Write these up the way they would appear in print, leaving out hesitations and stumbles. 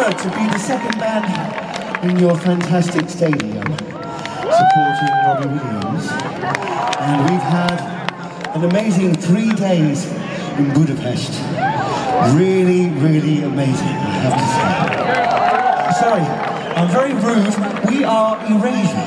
honoured to be the second band in your fantastic stadium supporting Robbie Williams. And we've had an amazing 3 days in Budapest. Really, really amazing, I have to say. Sorry, I'm very rude. We are Erasure.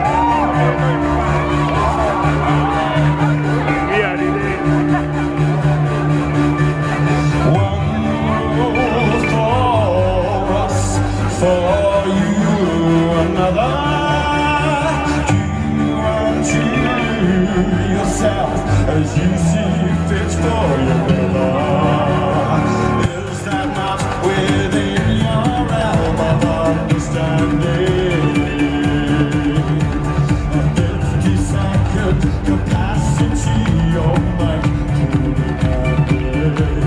For you, another. Do unto yourself as you see fit for your brother. Is that not within your realm of understanding? A 50-second capacity of mind truly handed.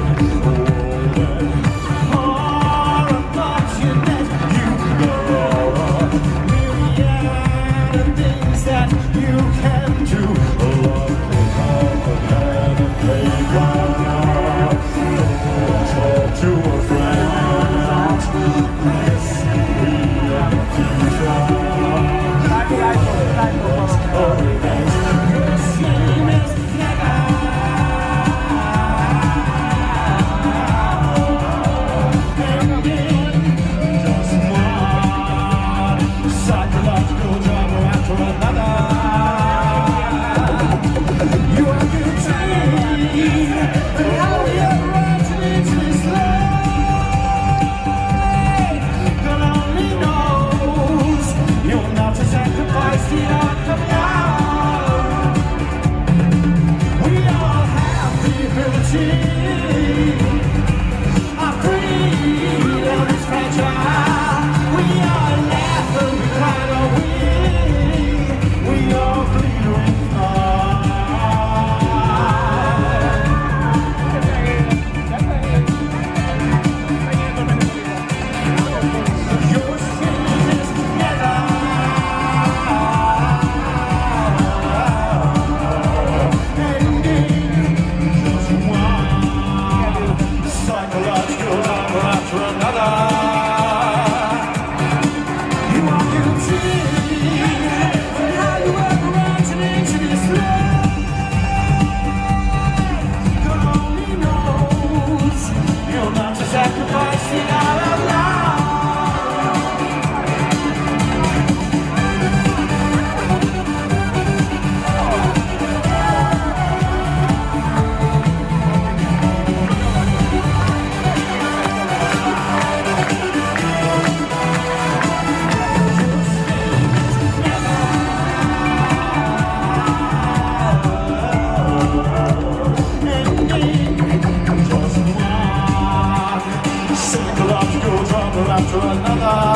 After another